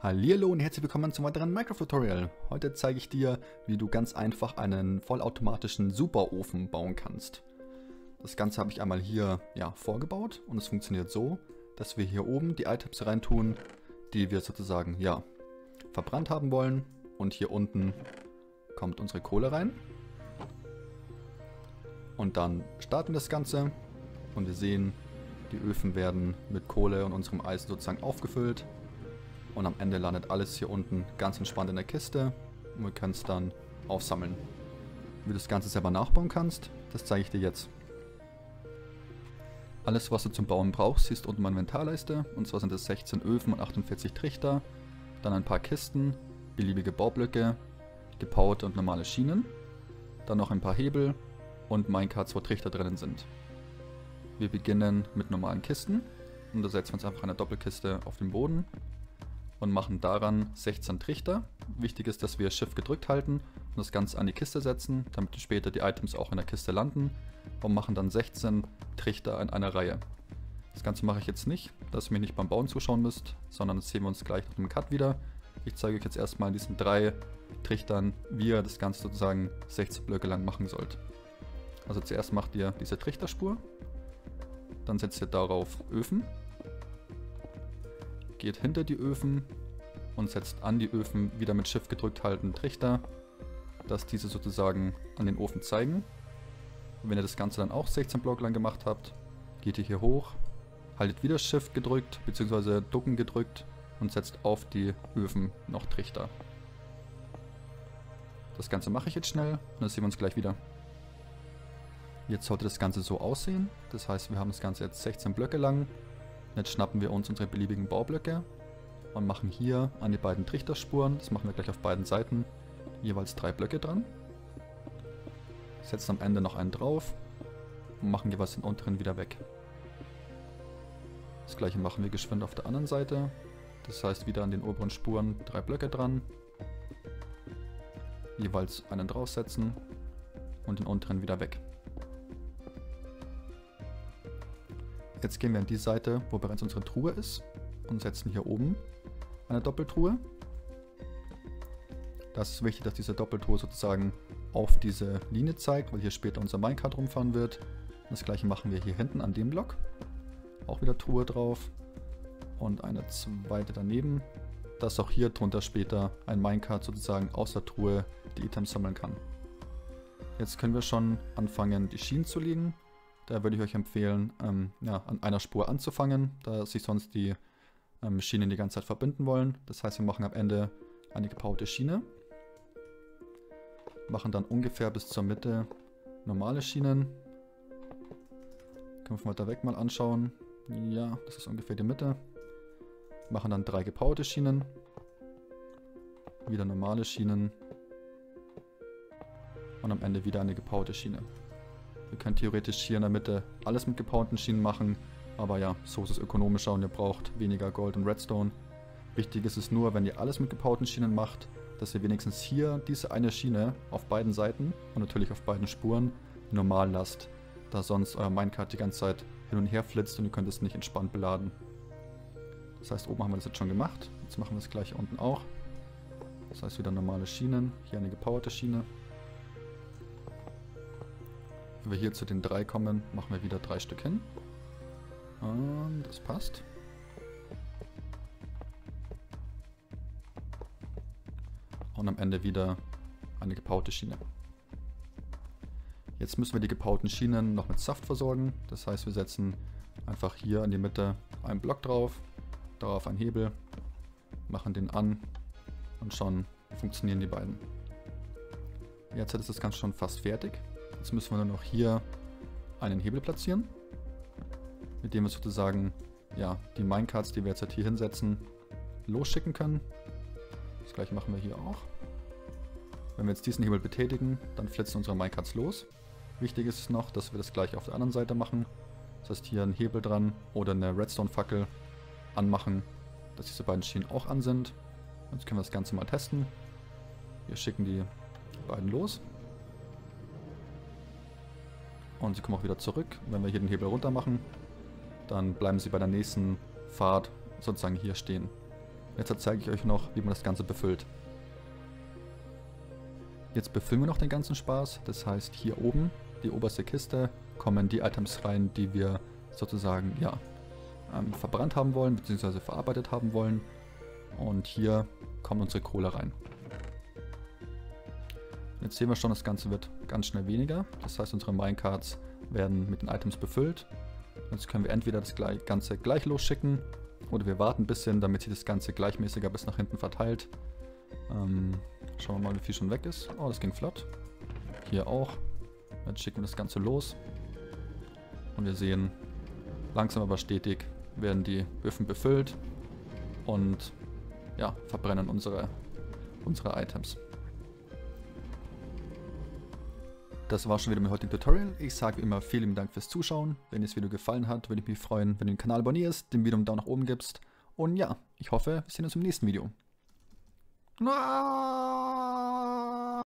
Hallihallo und herzlich willkommen zum weiteren Minecraft-Tutorial. Heute zeige ich dir, wie du ganz einfach einen vollautomatischen Superofen bauen kannst. Das Ganze habe ich einmal hier vorgebaut und es funktioniert so, dass wir hier oben die Items reintun, die wir sozusagen verbrannt haben wollen, und hier unten kommt unsere Kohle rein. Und dann starten wir das Ganze und wir sehen, die Öfen werden mit Kohle und unserem Eisen sozusagen aufgefüllt. Und am Ende landet alles hier unten ganz entspannt in der Kiste und wir können es dann aufsammeln. Wie du das Ganze selber nachbauen kannst, das zeige ich dir jetzt. Alles, was du zum Bauen brauchst, siehst du unten meine Inventarleiste. Und zwar sind es 16 Öfen und 48 Trichter, dann ein paar Kisten, beliebige Baublöcke, gepowerte und normale Schienen, dann noch ein paar Hebel und Minecarts, wo Trichter drinnen sind. Wir beginnen mit normalen Kisten und da setzen wir uns einfach eine Doppelkiste auf den Boden und machen daran 16 Trichter. Wichtig ist, dass wir Shift gedrückt halten und das Ganze an die Kiste setzen, damit später die Items auch in der Kiste landen, und machen dann 16 Trichter in einer Reihe. Das Ganze mache ich jetzt nicht, dass ihr mir nicht beim Bauen zuschauen müsst, sondern das sehen wir uns gleich nach dem Cut wieder. Ich zeige euch jetzt erstmal in diesen 3 Trichtern, wie ihr das Ganze sozusagen 16 Blöcke lang machen sollt. Also zuerst macht ihr diese Trichterspur, dann setzt ihr darauf Öfen, geht hinter die Öfen und setzt an die Öfen wieder mit Shift gedrückt halten Trichter, dass diese sozusagen an den Ofen zeigen. Und wenn ihr das Ganze dann auch 16 Block lang gemacht habt, geht ihr hier hoch, haltet wieder Shift gedrückt bzw. Ducken gedrückt und setzt auf die Öfen noch Trichter. Das Ganze mache ich jetzt schnell und dann sehen wir uns gleich wieder. Jetzt sollte das Ganze so aussehen, das heißt, wir haben das Ganze jetzt 16 Blöcke lang. Jetzt schnappen wir uns unsere beliebigen Baublöcke und machen hier an die beiden Trichterspuren, das machen wir gleich auf beiden Seiten, jeweils 3 Blöcke dran. Setzen am Ende noch einen drauf und machen jeweils den unteren wieder weg. Das gleiche machen wir geschwind auf der anderen Seite, das heißt wieder an den oberen Spuren 3 Blöcke dran, jeweils einen draufsetzen und den unteren wieder weg. Jetzt gehen wir an die Seite, wo bereits unsere Truhe ist, und setzen hier oben eine Doppeltruhe. Das ist wichtig, dass diese Doppeltruhe sozusagen auf diese Linie zeigt, weil hier später unser Minecart rumfahren wird. Das gleiche machen wir hier hinten an dem Block. Auch wieder Truhe drauf und eine zweite daneben, dass auch hier drunter später ein Minecart sozusagen aus der Truhe die Items sammeln kann. Jetzt können wir schon anfangen, die Schienen zu legen. Da würde ich euch empfehlen, an einer Spur anzufangen, da sich sonst die Schienen die ganze Zeit verbinden wollen. Das heißt, wir machen am Ende eine gepowerte Schiene, machen dann ungefähr bis zur Mitte normale Schienen. Können wir von weiter weg mal anschauen. Ja, das ist ungefähr die Mitte. Machen dann 3 gepowerte Schienen, wieder normale Schienen und am Ende wieder eine gepowerte Schiene. Ihr könnt theoretisch hier in der Mitte alles mit gepowten Schienen machen, aber ja, so ist es ökonomischer und ihr braucht weniger Gold und Redstone. Wichtig ist es nur, wenn ihr alles mit gepowten Schienen macht, dass ihr wenigstens hier diese eine Schiene auf beiden Seiten und natürlich auf beiden Spuren normal lasst, da sonst euer Minecart die ganze Zeit hin und her flitzt und ihr könnt es nicht entspannt beladen. Das heißt, oben haben wir das jetzt schon gemacht, jetzt machen wir das gleiche unten auch. Das heißt wieder normale Schienen, hier eine gepowerte Schiene. Wenn wir hier zu den 3 kommen, machen wir wieder 3 Stück hin. Und das passt. Und am Ende wieder eine gepowerte Schiene. Jetzt müssen wir die gepowten Schienen noch mit Saft versorgen. Das heißt, wir setzen einfach hier in die Mitte einen Block drauf, darauf einen Hebel, machen den an und schon funktionieren die beiden. Jetzt ist das Ganze schon fast fertig. Jetzt müssen wir nur noch hier einen Hebel platzieren, mit dem wir sozusagen die Minecarts, die wir jetzt hier hinsetzen, losschicken können. Das gleiche machen wir hier auch. Wenn wir jetzt diesen Hebel betätigen, dann flitzen unsere Minecarts los. Wichtig ist es noch, dass wir das gleiche auf der anderen Seite machen. Das heißt, hier einen Hebel dran oder eine Redstone-Fackel anmachen, dass diese beiden Schienen auch an sind. Jetzt können wir das Ganze mal testen. Wir schicken die beiden los. Und sie kommen auch wieder zurück. Wenn wir hier den Hebel runter machen, dann bleiben sie bei der nächsten Fahrt sozusagen hier stehen. Jetzt zeige ich euch noch, wie man das Ganze befüllt. Jetzt befüllen wir noch den ganzen Spaß. Das heißt, hier oben, die oberste Kiste, kommen die Items rein, die wir sozusagen, ja, verbrannt haben wollen, beziehungsweise verarbeitet haben wollen. Und hier kommt unsere Kohle rein. Jetzt sehen wir schon, das Ganze wird ganz schnell weniger. Das heißt, unsere Minecarts werden mit den Items befüllt. Jetzt können wir entweder das Ganze gleich losschicken oder wir warten ein bisschen, damit sich das Ganze gleichmäßiger bis nach hinten verteilt. Schauen wir mal, wie viel schon weg ist. Oh, das ging flott. Hier auch. Jetzt schicken wir das Ganze los. Und wir sehen, langsam aber stetig werden die Öfen befüllt und ja, verbrennen unsere Items. Das war schon wieder mein heutiges Tutorial. Ich sage wie immer vielen Dank fürs Zuschauen. Wenn dir das Video gefallen hat, würde ich mich freuen, wenn du den Kanal abonnierst, dem Video einen Daumen nach oben gibst. Und ja, ich hoffe, wir sehen uns im nächsten Video.